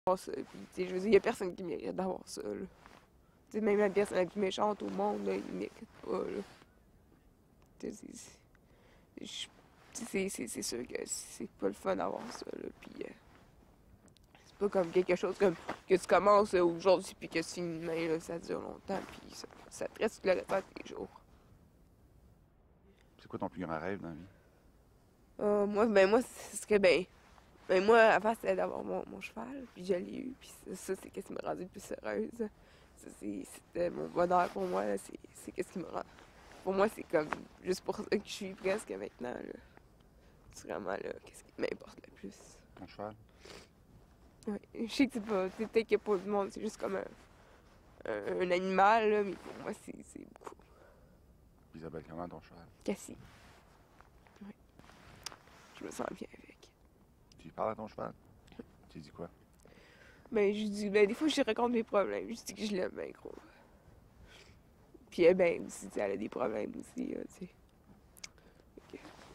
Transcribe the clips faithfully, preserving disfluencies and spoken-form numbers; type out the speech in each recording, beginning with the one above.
Ça, puis, tu sais, je veux dire, il y a personne qui mérite d'avoir ça, là. Tu sais, même la personne la plus méchante au monde, là, il mérite pas, là. Tu sais, c'est... c'est c'est sûr que c'est pas le fun d'avoir ça, là, puis... Euh, c'est pas comme quelque chose comme que tu commences euh, aujourd'hui, puis que tu finis demain, là, ça dure longtemps, puis ça, ça te reste le restant de tes jours. C'est quoi ton plus grand rêve dans la vie? Euh, moi, ben moi, ce serait ben... Ben moi, avant, c'était d'avoir mon, mon cheval, puis je l'ai eu, puis ça, ça c'est ce qui m'a rendue le plus heureuse. Ça, c'était mon bonheur pour moi, c'est ce qui me rend... Pour moi, c'est comme juste pour ça que je suis presque maintenant, là. C'est vraiment, là, qu'est-ce qui m'importe le plus. Ton cheval? Oui, je sais que c'est pas... Peut-être qu'il n'y a pas du monde, c'est juste comme un, un, un animal, là, mais pour moi, c'est beaucoup. Isabelle, comment ton cheval? Cassie. Oui. Je me sens bien avec. Tu lui parles à ton cheval? Tu lui dis quoi? Ben, je dis, ben, des fois, je lui raconte mes problèmes. Je dis que je l'aime bien gros. Puis, elle, ben, aussi, elle a des problèmes aussi, là, tu sais. Okay.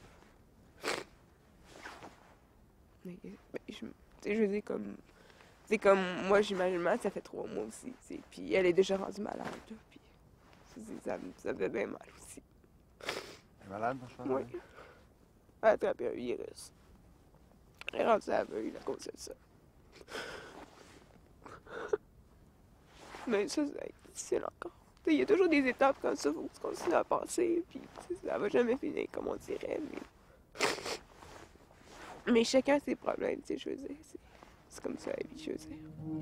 Mais, ben, je, je veux dire, comme... C'est comme, moi, j'imagine, ça fait trois mois aussi, t'sais. Puis elle est déjà rendue malade, là. Puis, ça, ça me fait bien mal aussi. Elle est malade, ton cheval? Oui. Elle a attrapé un virus. Elle est rendue aveugle à cause de ça. Mais ça, c'est difficile encore. Il y a toujours des étapes comme ça, il faut que tu continues à passer, puis ça va jamais finir comme on dirait. Mais, mais chacun a ses problèmes, tu sais, je veux dire. C'est comme ça la vie, je veux dire.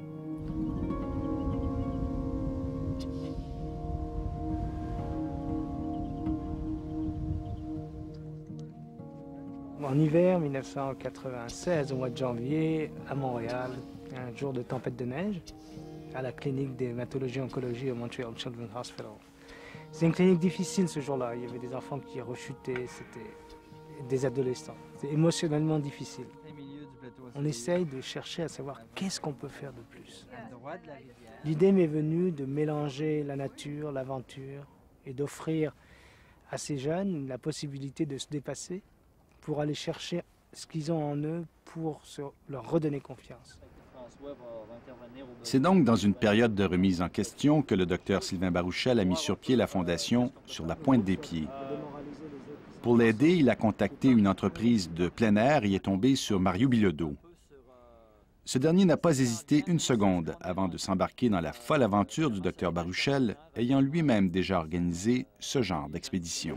En hiver mille neuf cent quatre-vingt-seize, au mois de janvier, à Montréal, un jour de tempête de neige, à la clinique d'hématologie-oncologie au Montreal Children's Hospital. C'est une clinique difficile ce jour-là. Il y avait des enfants qui rechutaient, c'était des adolescents. C'est émotionnellement difficile. On essaye de chercher à savoir qu'est-ce qu'on peut faire de plus. L'idée m'est venue de mélanger la nature, l'aventure et d'offrir à ces jeunes la possibilité de se dépasser pour aller chercher ce qu'ils ont en eux pour se, leur redonner confiance. C'est donc dans une période de remise en question que le docteur Sylvain Barouchel a mis sur pied la fondation Sur la pointe des pieds. Pour l'aider, il a contacté une entreprise de plein air et est tombé sur Mario Bilodeau. Ce dernier n'a pas hésité une seconde avant de s'embarquer dans la folle aventure du docteur Barouchel, ayant lui-même déjà organisé ce genre d'expédition.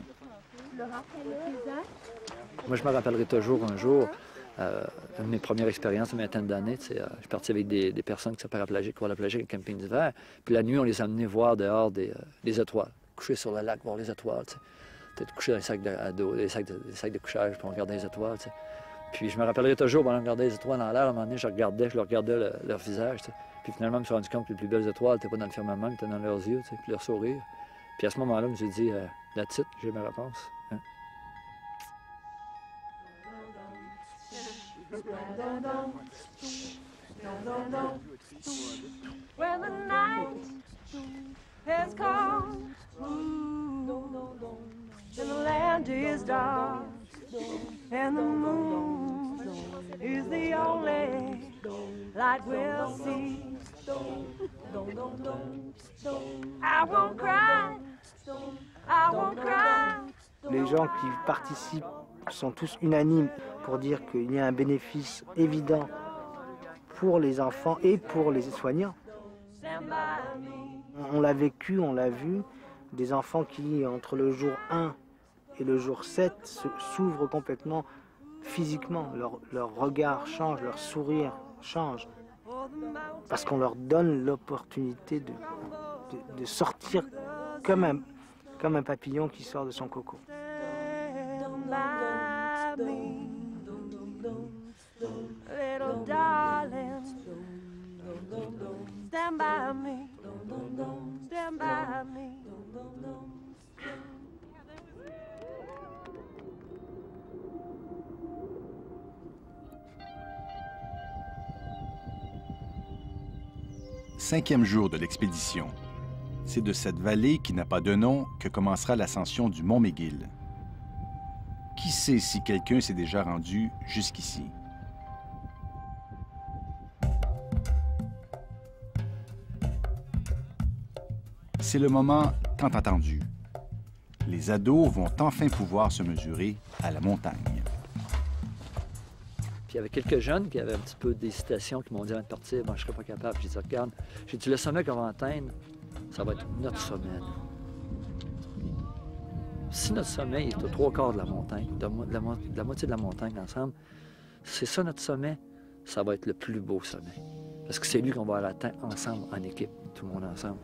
Moi, je me rappellerai toujours un jour, euh, une de mes premières expériences, une vingtaine d'années, euh, je suis parti avec des, des personnes qui sont paraplégiques, quadriplégiques, un camping d'hiver. Puis la nuit, on les amenait voir dehors des, euh, des étoiles, coucher sur le lac, voir les étoiles. Peut-être coucher dans les sacs de, à dos, des sacs de, des sacs de couchage, puis on regardait les étoiles. T'sais. Puis je me rappellerai toujours, pendant que je regardais les étoiles dans l'air, à un moment donné, je regardais, je leur regardais le, leur visage. T'sais. Puis finalement, je me suis rendu compte que les plus belles étoiles n'étaient pas dans le firmament, mais étaient dans leurs yeux, puis leur sourire. Puis à ce moment-là, je me suis dit, euh, that's it, j'ai ma réponse. Hein? When the night has come and the land is dark and the moon is the only light we'll see. I won't cry, I won't cry. Les gens qui participent sont tous unanimes pour dire qu'il y a un bénéfice évident pour les enfants et pour les soignants. On l'a vécu, on l'a vu, des enfants qui, entre le jour un et le jour sept, s'ouvrent complètement physiquement. Leur, leur regard change, leur sourire change. Parce qu'on leur donne l'opportunité de, de, de sortir comme un, comme un papillon qui sort de son coco. Little darling, stand by me, stand by me. Cinquième jour de l'expédition. C'est de cette vallée qui n'a pas de nom que commencera l'ascension du Mont McGill. Qui sait si quelqu'un s'est déjà rendu jusqu'ici? C'est le moment tant attendu. Les ados vont enfin pouvoir se mesurer à la montagne. Puis il y avait quelques jeunes qui avaient un petit peu d'hésitation, qui m'ont dit avant de partir, bon, je ne serais pas capable. J'ai dit, regarde, j'ai dit, le sommet qu'on va atteindre, ça va être notre sommet. Si notre sommet est aux trois quarts de la montagne, de, mo de, la, mo de la moitié de la montagne ensemble, c'est ça notre sommet, ça va être le plus beau sommet. Parce que c'est lui qu'on va l'atteindre ensemble, en équipe, tout le monde ensemble.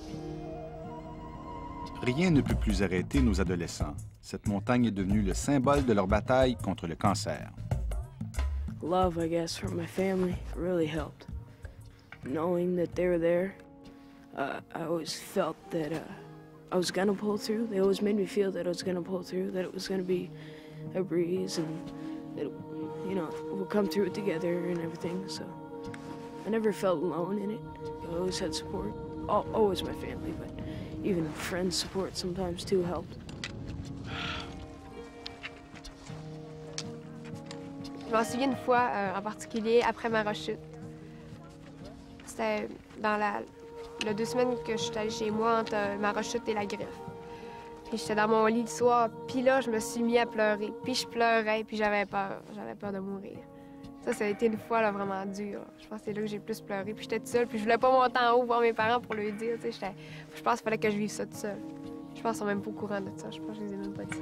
Rien ne peut plus arrêter nos adolescents. Cette montagne est devenue le symbole de leur bataille contre le cancer. Love, I guess, from my family really helped. Knowing that they were there, uh, I always felt that uh, I was gonna pull through. They always made me feel that I was gonna pull through, that it was gonna be a breeze, and that, you know, we'll come through it together and everything. So I never felt alone in it. I always had support. Al always my family, but even friends' support sometimes too helped. Je m'en souviens une fois euh, en particulier, après ma rechute. C'était dans la, les deux semaines que je suis allée chez moi entre euh, ma rechute et la greffe. Puis j'étais dans mon lit le soir, puis là, je me suis mis à pleurer. Puis je pleurais, puis j'avais peur. J'avais peur de mourir. Ça, ça a été une fois là, vraiment dur. Je pense que c'est là que j'ai plus pleuré. Puis j'étais toute seule, puis je voulais pas monter en haut voir mes parents pour leur dire. Je pense qu'il fallait que je vive ça toute seule. Je pense qu'ils sont même pas au courant de ça. Je pense que je les ai même pas dit.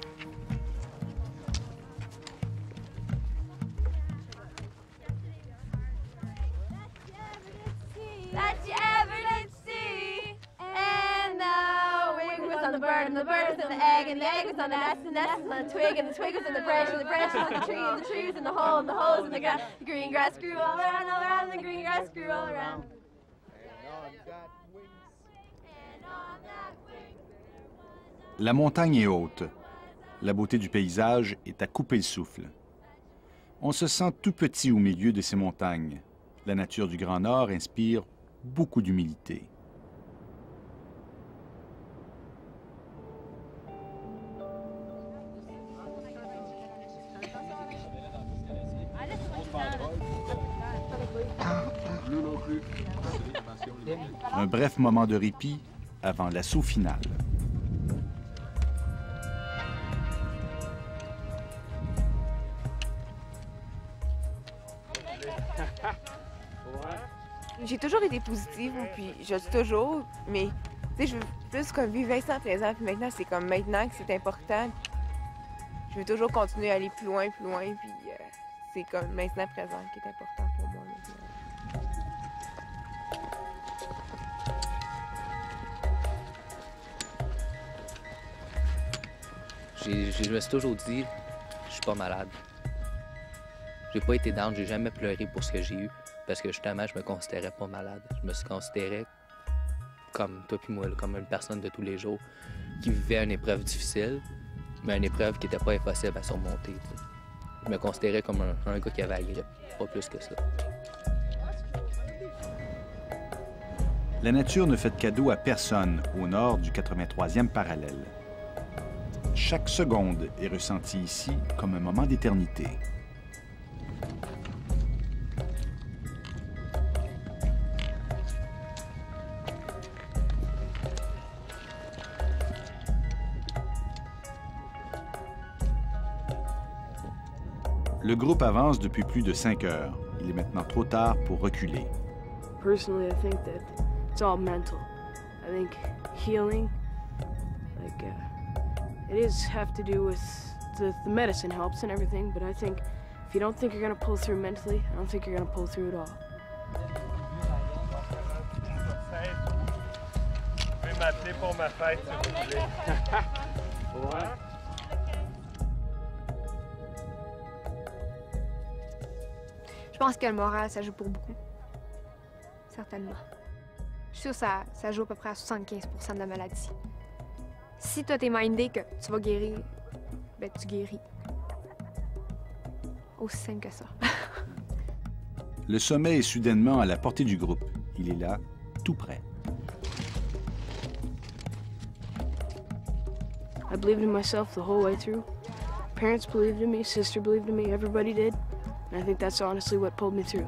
That you ever did see. And the wing was on the bird, and the bird was on the egg, and the egg was on the nest, and the nest was on the twig, and the twig was in the branch, and the branch was on the tree, and the tree was in the hole, and the hole was in the ground. The green grass grew all around, all around, and the green grass grew all around. La montagne est haute. La beauté du paysage est à couper le souffle. On se sent tout petit au milieu de ces montagnes. La nature du Grand Nord inspire beaucoup d'humilité. Un bref moment de répit avant l'assaut final. J'ai toujours été positive, puis je le suis toujours, mais tu sais, je veux plus comme vivre l'instant présent, puis maintenant, c'est comme maintenant que c'est important. Je veux toujours continuer à aller plus loin, plus loin, puis euh, c'est comme l'instant présent qui est important pour moi maintenant. Je me suis toujours dit, je suis pas malade. J'ai pas été down, j'ai jamais pleuré pour ce que j'ai eu, parce que justement, je me considérais pas malade. Je me suis considéré comme toi puis moi, comme une personne de tous les jours qui vivait une épreuve difficile, mais une épreuve qui était pas impossible à surmonter. T'sais. Je me considérais comme un, un gars qui avait la grippe, pas plus que ça. La nature ne fait de cadeau à personne au nord du quatre-vingt-troisième parallèle. Chaque seconde est ressentie ici comme un moment d'éternité. Le groupe avance depuis plus de cinq heures. Il est maintenant trop tard pour reculer. Personally, I think that it's all mental. I think healing, like, uh, it is have to do with the, the medicine helps and everything, but I think if you don't think you're gonna pull through mentally, I don't think you're gonna pull through at all. Vous pouvez m'appeler pour ma fête si vous voulez. Ouais. Je pense que le moral, ça joue pour beaucoup. Certainement. Je suis sûre que ça, ça joue à peu près à soixante-quinze pour cent de la maladie. Si toi, t'es mindé que tu vas guérir, ben tu guéris. Aussi simple que ça. Le sommet est soudainement à la portée du groupe. Il est là, tout près. I believed in myself the whole way through. Parents believed in me, sister believed in me, everybody did. And I think that's honestly what pulled me through.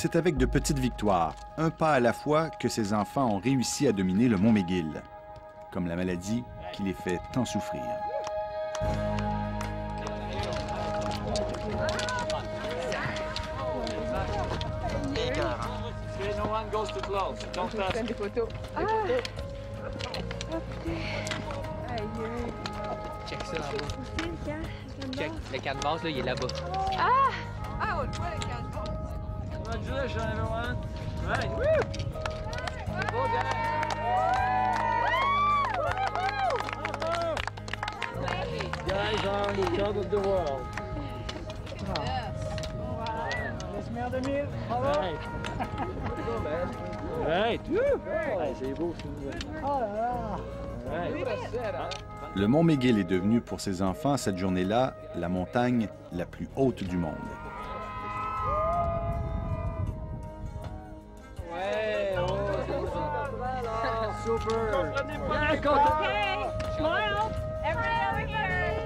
C'est avec de petites victoires, un pas à la fois, que ces enfants ont réussi à dominer le mont McGill, comme la maladie qui les fait tant souffrir. Des photos. Ah! Check ça là-bas. Check, le canvas, là, il est là-bas. Ah! Ah, on le voit, le canvas. Congratulations, everyone. Right. Woo! Go, guys. Guys are on the top of the world. Laisse merde de mille. Right. Right. Woo! C'est beau, c'est oh là là. Le mont McGill est devenu pour ces enfants, cette journée-là, la montagne la plus haute du monde. Ouais, oh, super. Okay, smile. Everybody over here.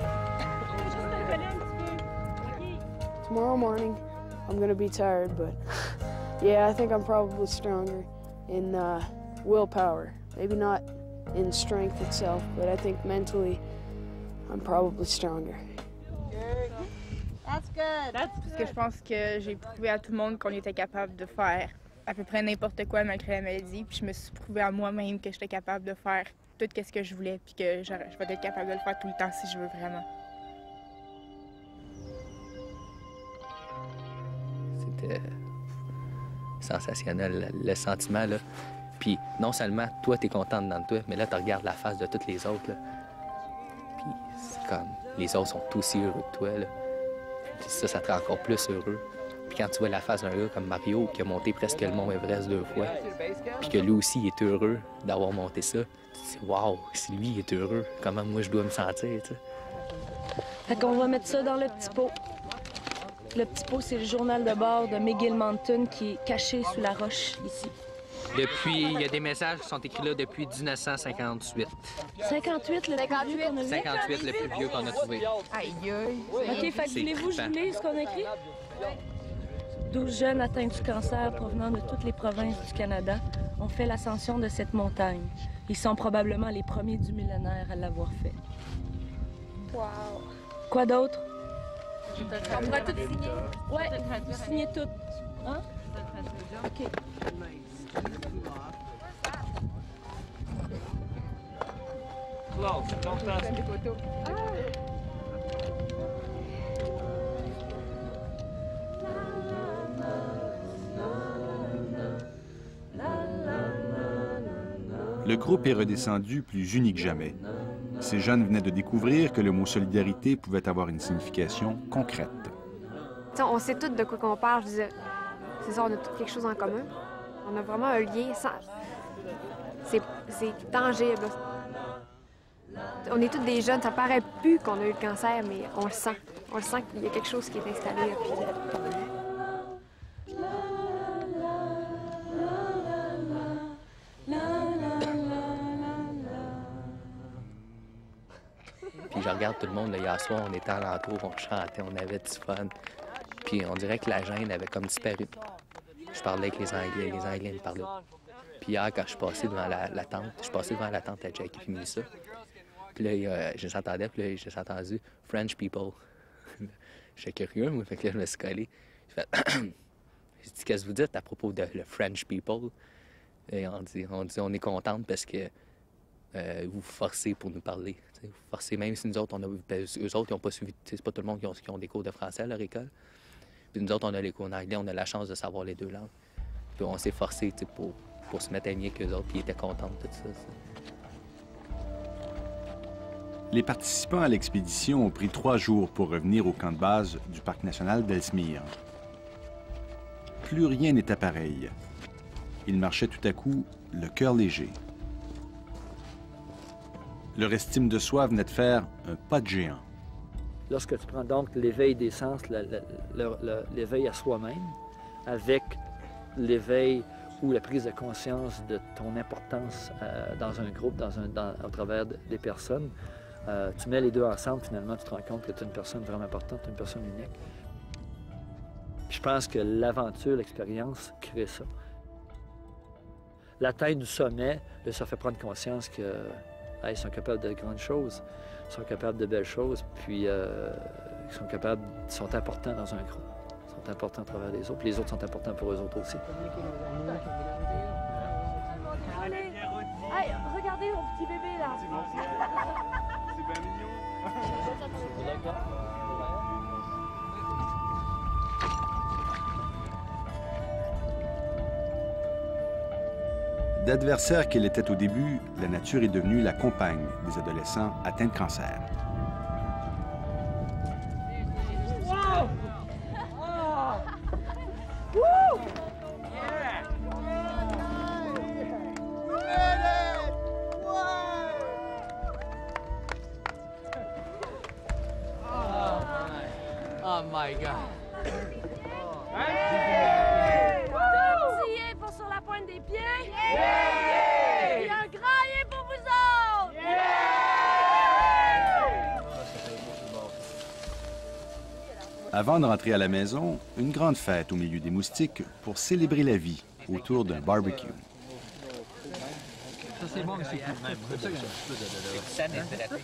Tomorrow morning, I'm gonna be tired, but yeah, I think I'm probably stronger in uh, willpower. Maybe not in strength itself, but I think mentally, I'm probably stronger. That's good. Parce que je pense que j'ai prouvé à tout le monde qu'on était capable de faire à peu près n'importe quoi malgré la maladie. Puis je me suis prouvé à moi-même que j'étais capable de faire tout ce que je voulais, puis que je vais être capable de le faire tout le temps si je veux vraiment. C'était sensationnel, le sentiment, là. Puis non seulement toi, t'es contente dans toi, mais là, tu regardes la face de toutes les autres, là. Puis c'est comme, les autres sont aussi heureux que toi, là. Puis ça, ça te rend encore plus heureux. Puis quand tu vois la face d'un gars comme Mario, qui a monté presque le mont Everest deux fois, puis que lui aussi il est heureux d'avoir monté ça, tu te dis, waouh, si lui il est heureux, comment moi je dois me sentir, tu sais. Fait qu'on va mettre ça dans le petit pot. Le petit pot, c'est le journal de bord de McGill Mountain qui est caché sous la roche ici. Depuis, il y a des messages qui sont écrits là depuis mille neuf cent cinquante-huit. cinquante-huit, le plus vieux qu'on a vu? cinquante-huit, le plus vieux qu'on a trouvé. Aïe, aïe. OK, fait que voulez-vous que je vous lise ce qu'on a écrit? douze jeunes atteints du cancer provenant de toutes les provinces du Canada ont fait l'ascension de cette montagne. Ils sont probablement les premiers du millénaire à l'avoir fait. Wow. Quoi d'autre? On va tout signer. Ouais, vous signez tout. Hein? OK. Close, don't touch Des photos. Ah! Le groupe est redescendu plus uni que jamais. Ces jeunes venaient de découvrir que le mot solidarité pouvait avoir une signification concrète. T'sais, on sait tous de quoi qu'on parle. Je disais, c'est ça, on a tous quelque chose en commun. On a vraiment un lien. Sans... C'est tangible. On est tous des jeunes. Ça paraît plus qu'on a eu le cancer, mais on le sent. On le sent qu'il y a quelque chose qui est installé. Puis... Puis je regarde tout le monde, là, hier soir, on était alentour, on chantait, on avait du fun. Puis on dirait que la gêne avait comme disparu. Je parlais avec les Anglais, les Anglais me parlaient. Puis hier, quand je suis passé devant la, la tente, je suis passé devant la tente à Jackie puis Mélissa. Puis là, euh, je les entendais, puis là, j'ai entendu « French people ». J'étais curieux, moi, fait que là, je me suis collé. J'ai fait « J'ai dit, qu'est-ce que vous dites à propos de le French people ?» Et on dit, on dit, on est contente parce que euh, vous vous forcez pour nous parler. Vous vous forcez, même si nous autres, on a, ben, eux autres, ils n'ont pas suivi, c'est pas tout le monde qui ont, qui ont des cours de français à leur école. Puis nous autres, on a les cours en anglais, on a la chance de savoir les deux langues. Puis on s'est forcé pour, pour se mettre amis qu'eux autres, puis ils étaient contents de tout ça. ça. Les participants à l'expédition ont pris trois jours pour revenir au camp de base du parc national d'Ellesmere. Plus rien n'était pareil. Ils marchaient tout à coup, le cœur léger. Leur estime de soi venait de faire un pas de géant. Lorsque tu prends donc l'éveil des sens, l'éveil à soi-même, avec l'éveil ou la prise de conscience de ton importance euh, dans un groupe, dans un, dans, à travers des personnes, euh, tu mets les deux ensemble, finalement, tu te rends compte que tu es une personne vraiment importante, une personne unique. Puis je pense que l'aventure, l'expérience crée ça. L'atteinte du sommet, là, ça fait prendre conscience que hey, ils sont capables de grandes choses, ils sont capables de belles choses, puis euh, ils sont capables, ils sont importants dans un groupe. Ils sont importants à travers les autres, puis les autres sont importants pour eux autres aussi. Allez, hey, regardez mon petit bébé là. C'est bien mignon. D'adversaire qu'elle était au début, la nature est devenue la compagne des adolescents atteints de cancer. Wow! Oh! Woo! Oh my God! Petit yé pour sur la pointe des pieds. Yeah! Et un grand yé pour vous autres. Yeah! Avant de rentrer à la maison, une grande fête au milieu des moustiques pour célébrer la vie autour d'un barbecue. Ça, c'est bon, c'est même. C'est ça qu'il y a un peu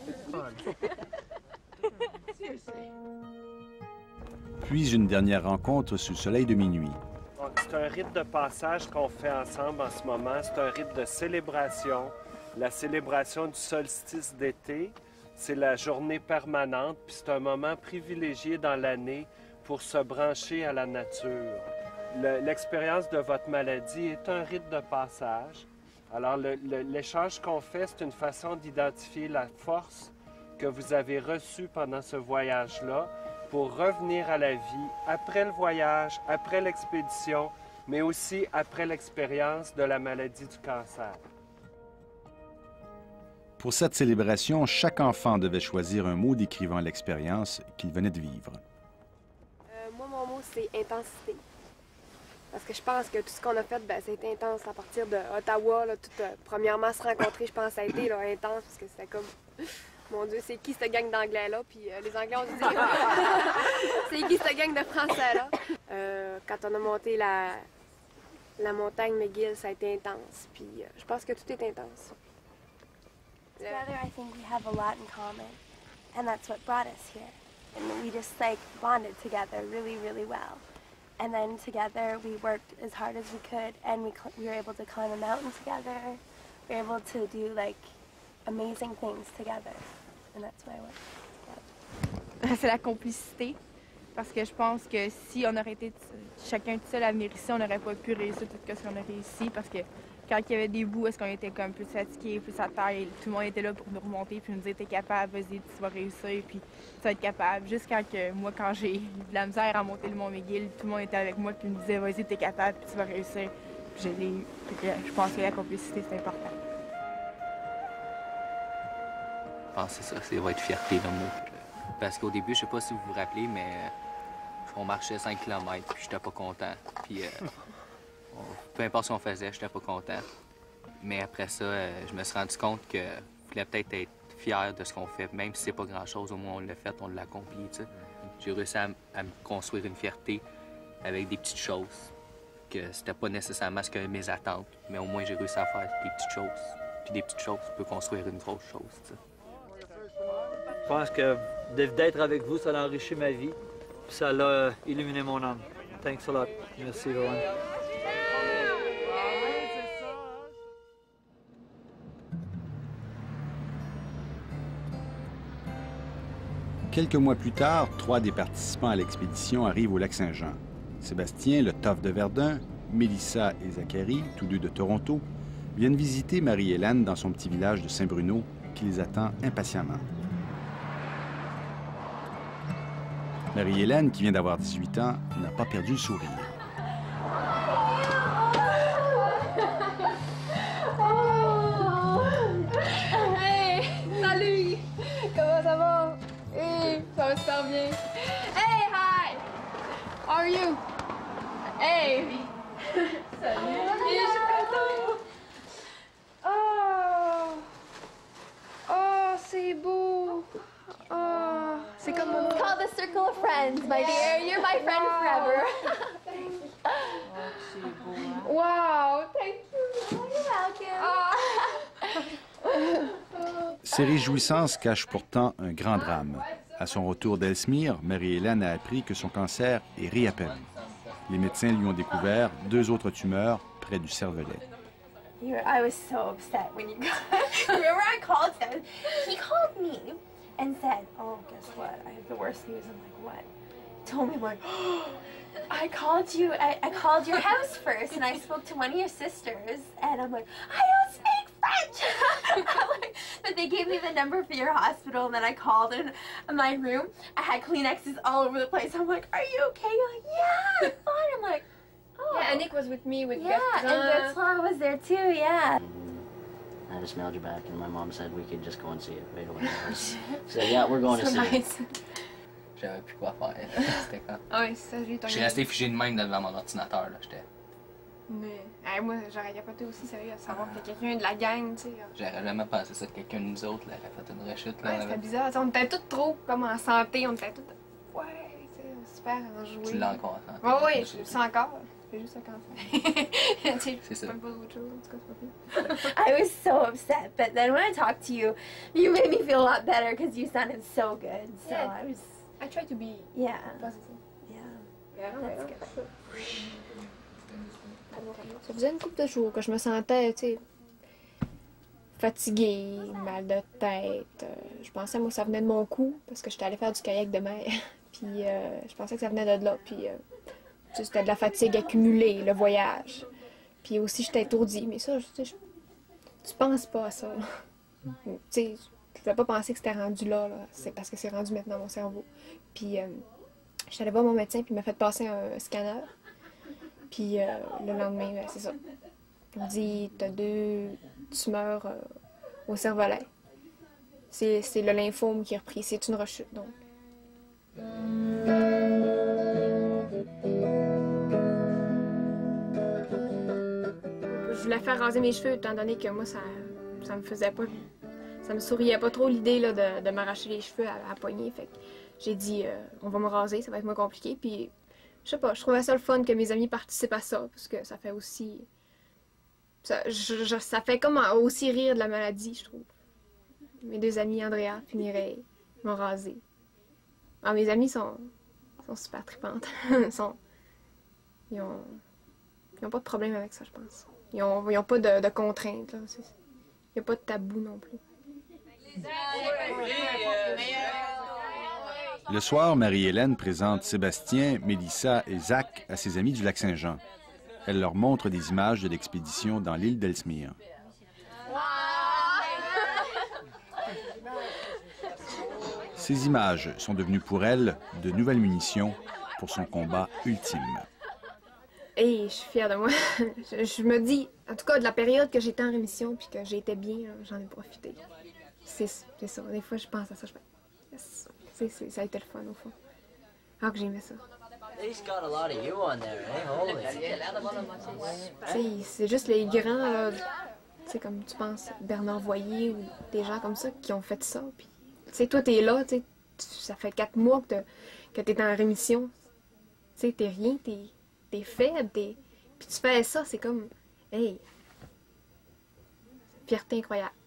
de... Puis une dernière rencontre sous le soleil de minuit. C'est un rite de passage qu'on fait ensemble en ce moment. C'est un rite de célébration. La célébration du solstice d'été, c'est la journée permanente, puis c'est un moment privilégié dans l'année pour se brancher à la nature. L'expérience de votre maladie est un rite de passage. Alors, l'échange qu'on fait, c'est une façon d'identifier la force que vous avez reçue pendant ce voyage-là pour revenir à la vie après le voyage, après l'expédition, mais aussi après l'expérience de la maladie du cancer. Pour cette célébration, chaque enfant devait choisir un mot décrivant l'expérience qu'il venait de vivre. Euh, moi, mon mot, c'est intensité. Parce que je pense que tout ce qu'on a fait, ben, c'était intense à partir d'Ottawa. Tout, euh, premièrement, se rencontrer, je pense, ça a été là, intense parce que c'était comme... Mon Dieu, c'est qui cette gang d'anglais-là? Puis euh, les Anglais ont dit, c'est qui cette gang de Français-là? Euh, quand on a monté la, la montagne McGill, ça a été intense. Puis euh, je pense que tout est intense. Together, I think we have a lot in common, and that's what brought us here. And we just like bonded together really, really well. And then together we worked as hard as we could, and we we were able to climb a mountain together. We were able to do like amazing things together, and that's why I went together. C'est la complicité, parce que je pense que si on aurait été chacun tout seul à venir ici, on n'aurait pas pu réussir tout ce qu'on a réussi, parce que quand il y avait des bouts, est-ce qu'on était comme plus fatigués, plus à terre, et tout le monde était là pour nous remonter, puis nous dire t'es capable, vas-y, tu vas réussir, puis tu vas être capable. Juste quand que, moi, quand j'ai eu de la misère à monter le Mont McGill, tout le monde était avec moi, puis me disait vas-y, t'es capable, puis tu vas réussir. Puis je l'ai eu. Je pense que la complicité, c'est important. Je pense que c'est ça, ça va être fierté le mot. Parce qu'au début, je sais pas si vous vous rappelez, mais on marchait cinq kilomètres, puis j'étais pas content. Puis euh, on, peu importe ce qu'on faisait, j'étais pas content. Mais après ça, euh, je me suis rendu compte que fallait peut-être être fier de ce qu'on fait. Même si c'est pas grand-chose, au moins on l'a fait, on l'a accompli, tu sais. J'ai réussi à, à me construire une fierté avec des petites choses, que c'était pas nécessairement ce que mes attentes, mais au moins j'ai réussi à faire des petites choses. Puis des petites choses peuvent construire une grosse chose, tu sais. Je pense que d'être avec vous, ça a enrichi ma vie, puis ça a illuminé mon âme. Thanks a lot. Merci, Rowan. Quelques mois plus tard, trois des participants à l'expédition arrivent au lac Saint-Jean. Sébastien, le Toff de Verdun, Mélissa et Zachary, tous deux de Toronto, viennent visiter Marie-Hélène dans son petit village de Saint-Bruno, qui les attend impatiemment. Marie-Hélène, qui vient d'avoir dix-huit ans, n'a pas perdu le sourire. Hey! Salut! Comment ça va? Hey! Ça va super bien. Hey! Hi! How are you? Hey! Salut! Hey, je suis contente! Oh! Oh, c'est beau! Oh! C'est comme mon call the circle of friends, my dear. You're my friend forever. Wow, thank you. You're welcome. Ces réjouissances cachent pourtant un grand drame. À son retour d'Ellesmere, Marie-Hélène a appris que son cancer est réapparu. Les médecins lui ont découvert deux autres tumeurs près du cervelet. I was so upset when you got. Remember, I called him. He called me and said, "Oh, guess what? I have the worst news." I'm like, "What?" He told me, I'm like, oh, I called you. I, I called your house first, and I spoke to one of your sisters, and I'm like, I don't speak French. I'm like, but they gave me the number for your hospital, and then I called in, in my room. I had Kleenexes all over the place. I'm like, "Are you okay?" You're like, "Yeah, I'm fine." I'm like, oh. Yeah, Nick was with me with Yeah, and Bertrand was there too. Yeah. I just mailed you back, and my mom said we could just go and see it right away. So yeah, we're going to see it. J'avais plus quoi faire. C'était quand? Ah oui, ça, j'ai Je suis resté figé de même devant mon ordinateur, là, j'étais... Mais, hey, moi, j'aurais capoté aussi, sérieux, à savoir que quelqu'un de la gang, tu sais... J'aurais jamais pensé ça, que quelqu'un de nous autres, là, aurait fait une rechute, là. Ouais, c'était bizarre, on était tous trop, comme en santé, on était tous... Ouais, tu sais, super enjoués. Tu l'as encore en santé. Ouais, ouais, je le sens encore. C'est juste le cancer. C'est ça. Même pas autre chose, en tout cas, c'est pas I was so upset, but then when I talked to you, you made me feel a lot better because you sounded so good. So Yeah. I was. I try to be Yeah. positive. Yeah. That's good. Ça faisait une couple de jours que je me sentais, tu sais, fatiguée, mal de tête. Euh, je pensais, moi, que ça venait de mon cou, parce que j'étais allée faire du kayak de mer. Puis euh, je pensais que ça venait de là. Puis euh, tu sais, c'était de la fatigue accumulée, le voyage. Puis aussi, j'étais étourdie. Mais ça, tu sais, je- tu penses pas à ça. Tu sais, je pouvais pas penser que c'était rendu là, là. C'est parce que c'est rendu maintenant mon cerveau. Puis euh, j'étais allée voir mon médecin, puis il m'a fait passer un scanner. Puis euh, le lendemain, ben, c'est ça. Il me dit, t'as deux tumeurs euh, au cervelet. C'est c'est le lymphome qui est repris. C'est une rechute, donc. Je voulais faire raser mes cheveux, étant donné que moi, ça, ça me faisait pas... Ça me souriait pas trop l'idée là, de, de m'arracher les cheveux à, à la poignée. Fait que j'ai dit, euh, on va me raser, ça va être moins compliqué. Puis, je sais pas, je trouvais ça le fun que mes amis participent à ça, parce que ça fait aussi... Ça, je, je- ça fait comme aussi rire de la maladie, je trouve. Mes deux amis, Andrea et Mireille, m'ont rasé. Ah, mes amis sont, sont super tripantes. Ils sont, ils ont, ils ont pas de problème avec ça, je pense. Ils ont, ils ont pas de, de contraintes, là. C'est- Il n'y a pas de tabou non plus. Le soir, Marie-Hélène présente Sébastien, Mélissa et Zach à ses amis du Lac-Saint-Jean. Elle leur montre des images de l'expédition dans l'île d'Ellesmere. Ces images sont devenues pour elle de nouvelles munitions pour son combat ultime. Et je suis fière de moi. je, je me dis, en tout cas, de la période que j'étais en rémission puis que j'étais bien, là, j'en ai profité. C'est c'est ça. Des fois, je pense à ça. Je fais, yes. C'est- c'est- ça a été le fun, au fond. Ah, que j'aimais ça. He's got a lot of you on there, eh? Holy. Tu sais, c'est juste les grands, là, tu sais, comme tu penses, Bernard Voyer ou des gens comme ça qui ont fait ça. Puis, tu sais, toi, t'es là, tu sais, tu- ça fait quatre mois que t'as- que t'es en rémission. Tu sais, t'es rien, t'es t'es faible, t'es... Puis tu fais ça, c'est comme, hey, fierté incroyable.